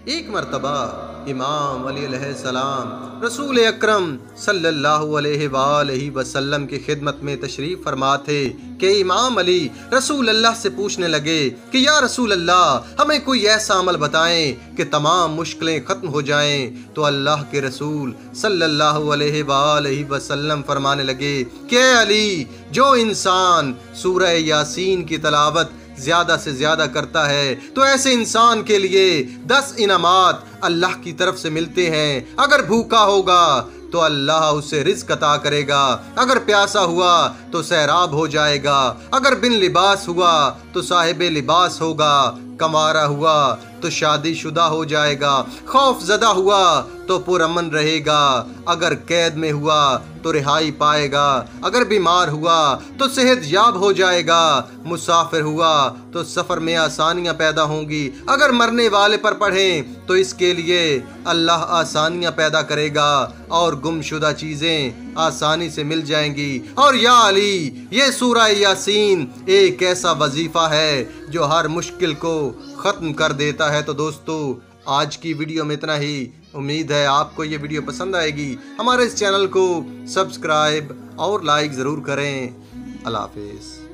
एक मर्तबा इमाम अली अलैहिस्सलाम रसूल अकरम सल्लल्लाहु अलैहि वसल्लम की खिदमत में तशरीफ़ फरमा थे कि इमाम अली रसूल अल्लाह से पूछने लगे कि या रसूल अल्लाह, हमें कोई ऐसा अमल बताएं कि तमाम मुश्किलें ख़त्म हो जाएं। तो अल्लाह के रसूल सल्लल्लाहु अलैहि वसल्लम फरमाने लगे कि अली, जो इंसान सूरह यासीन की तलावत ज्यादा से ज्यादा करता है तो ऐसे इंसान के लिए 10 इनामात अल्लाह की तरफ से मिलते हैं। अगर भूखा होगा तो अल्लाह उसे रिज़्क़ अता करेगा, अगर प्यासा हुआ तो सैराब हो जाएगा, अगर बिन लिबास हुआ तो साहिबे लिबास होगा, कमारा हुआ तो शादीशुदा हो जाएगा, खौफजदा हुआ तो पुरअमन रहेगा, अगर कैद में हुआ तो रिहाई पाएगा, अगर बीमार हुआ तो सेहत याब हो जाएगा, मुसाफिर हुआ तो सफ़र में आसानियाँ पैदा होंगी, अगर मरने वाले पर पढ़ें तो इसके लिए अल्लाह आसानियाँ पैदा करेगा और गुमशुदा चीज़ें आसानी से मिल जाएंगी। और या अली, ये सूरह यासीन एक ऐसा वजीफ़ा है जो हर मुश्किल को ख़त्म कर देता है। तो दोस्तों, आज की वीडियो में इतना ही। उम्मीद है आपको ये वीडियो पसंद आएगी। हमारे इस चैनल को सब्सक्राइब और लाइक ज़रूर करें। अल्लाह हाफ़िज़।